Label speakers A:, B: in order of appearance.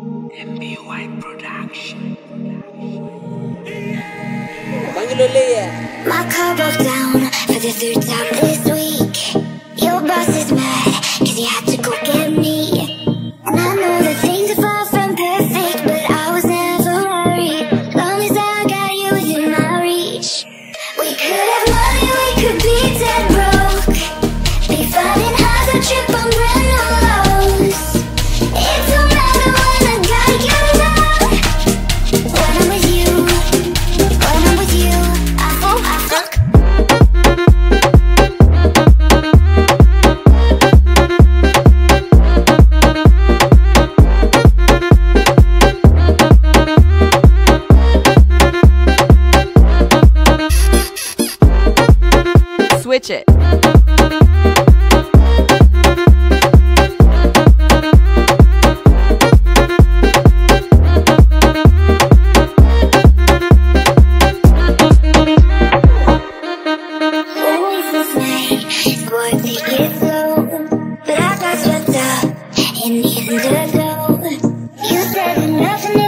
A: MBY Production.
B: My car broke down for the third time this week. Your boss is mad cause he had to go get me. And I know that things are far from perfect, but I was never worried. Long as I got you within my reach. We could have money, we could be dead broke. Be finding highs or trip on brand new lows. It don't matter when I got you love. When I'm with you, when I'm with you, I fuck.
C: Switch it.
B: Boy, take it slow. But I got swept up in the undertow. You said nothing